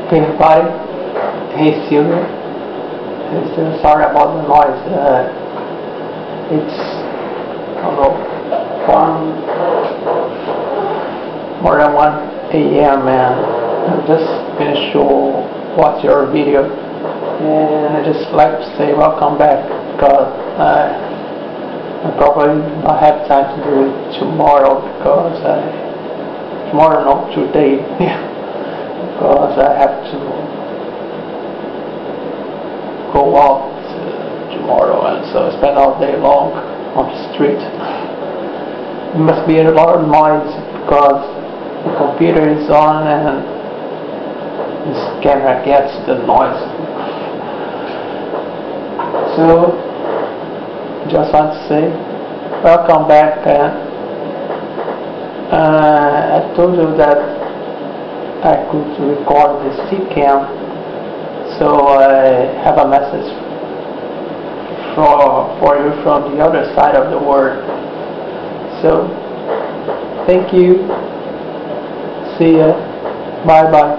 Hey everybody, hey Sylvia. Sorry about the noise. It's I don't know, more than 1 a.m. and I just finished to watch your video, and I just like to say welcome back because I probably not have time to do it tomorrow because tomorrow, not today. Because I have to go out tomorrow, and so I spend all day long on the street. It must be a lot of noise because the computer is on and this camera gets the noise. So just want to say welcome back. I told you that I could record the Cam, so I have a message for you from the other side of the world. So, thank you. See ya. Bye bye.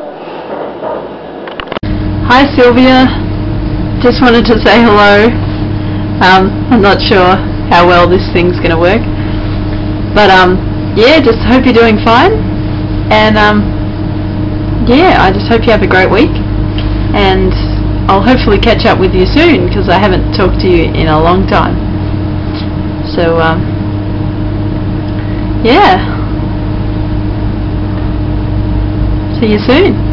Hi Sylvia. Just wanted to say hello. I'm not sure how well this thing's gonna work, but yeah, just hope you're doing fine, and yeah, I just hope you have a great week, and I'll hopefully catch up with you soon because I haven't talked to you in a long time. So yeah, see you soon.